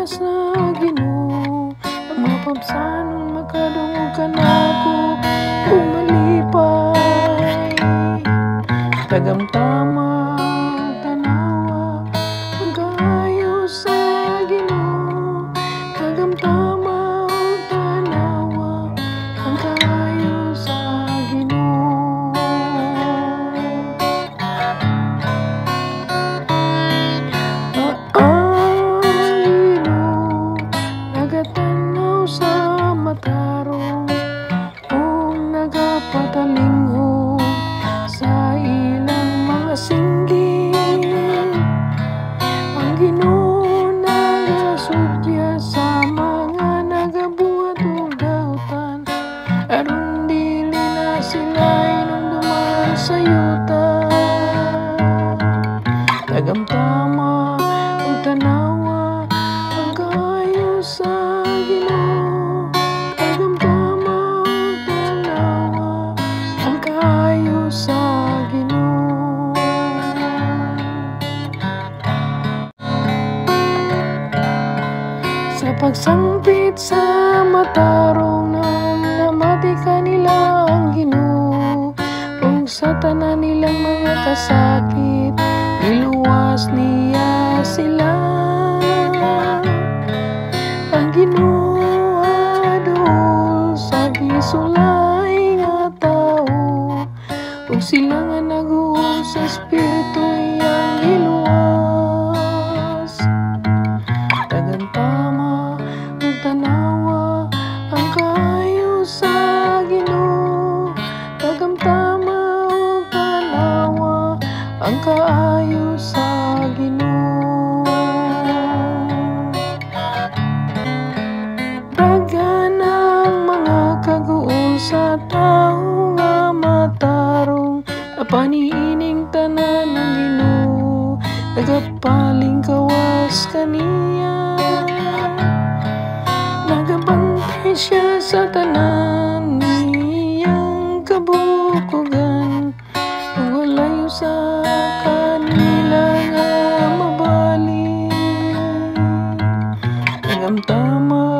sa Ginoo, ang mapabsanon makadungog ka na ako kung malipay. Tagamtama tanawa ang kaayo sa Ginoo, tagamtama tanawa ang kaayo sa Ginoo. Nagatanaw sa matarong kung nagapatalingog sa ilang mga singging. Ang Ginoo nagasudya sa mga nagabuhat og daotan, aron dili na sila inumduman sa yuta. Tagamtama ang tanawa ang kaayo sa Ginoo, tagamtama ang tanawa ang kaayo sa Ginoo. Sa pagsangpit sa matarong nang namati kanila ang Ginoo, kung sa tanan nilang mga kasakit iluwas niya sila. Ang Ginoo adol sa gisulay nga tao, ug sila nga naguol sa espiritu iyang iluwas. Tagamtama ug tanawa ang kaayo sa Ginoo, tagamtama ug tanawa ang kaayo sa Ginoo. Dagan ang mga kaguol sa tawo nga matarong, napaniining tanan ng Ginoo, nagapaling kawas kaniya. Nagabantay siya sa tanan niyang kabukugan, ug walayo sa kanila nga mabali. Tagamtama